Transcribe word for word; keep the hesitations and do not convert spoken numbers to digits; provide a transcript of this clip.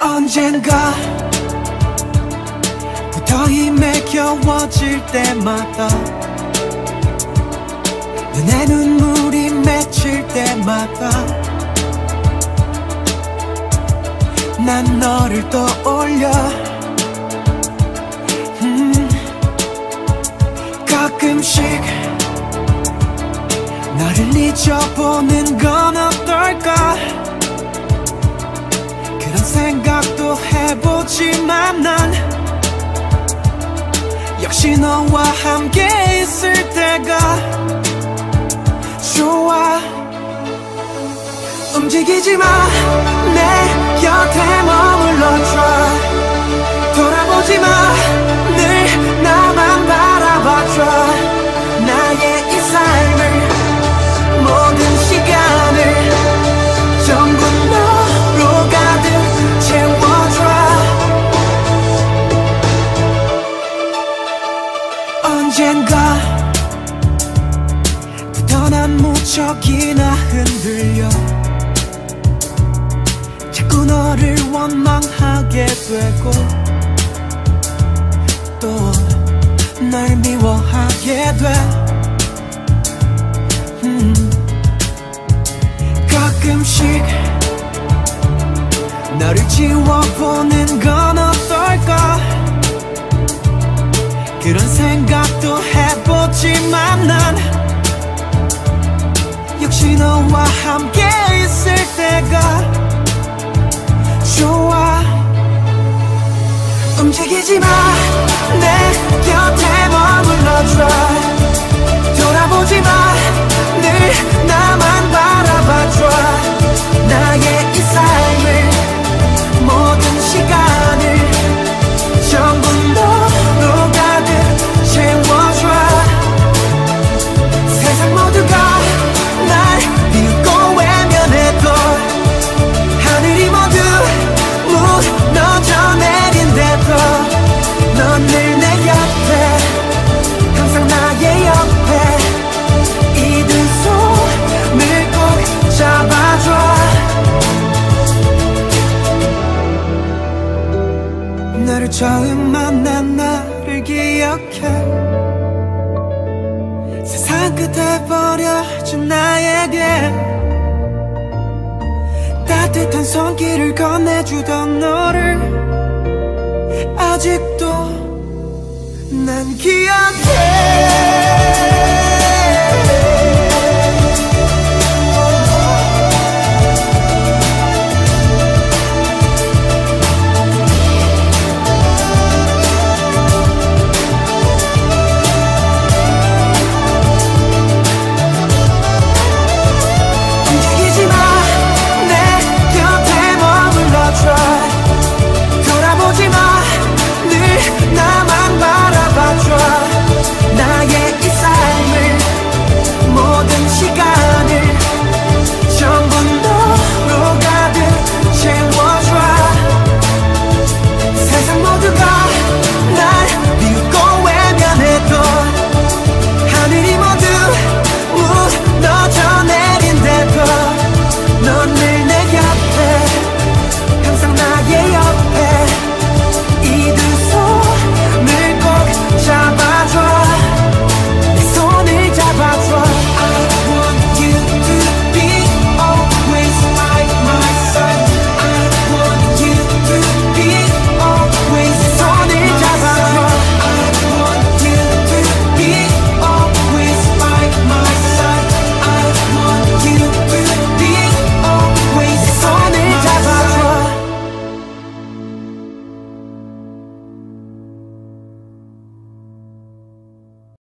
언젠가 부터 힘에 겨워질 때마다 눈에 눈물이 맺힐 때마다 난 너를 떠올려. 음, 가끔씩 너를 잊어보는 건 어떨까. 그런 생각도 해보지만 난 역시 너와 함께 있을 때가 좋아. 움직이지 마, 내 곁에 머물러줘. 돌아보지 마, 늘 나만 바라봐줘. 나의 이 삶을, 모든 시간을 전부 너로 가득 채워줘. 언젠가 부터 난 무척이나 흔들려. 자꾸 너를 원망하게 되고 또 날 미워하게 돼. 음, 가끔씩 너를 지워보는 건 어떨까. 그런 생각도 해보지만 난 역시 너와 함께 있을 때가 좋아. 움직이지 마, 내 곁에 머물러줘. 돌아보지 마, 늘 나만 바라봐줘. 나의 이 삶을, 모든 시간을 전부 너로 가득 채워줘. 세상 모두가 날 비웃고 외면해도 하늘이 모두 무너져 내린데도 넌 늘 내 옆에, 항상 나의 옆에. 이 두 손을 꼭 잡아줘. 너를 처음 만난 나를 기억해. 세상 끝에 버려진 나에게 따뜻한 손길을 건네주던 너를 아직도 난 기억해.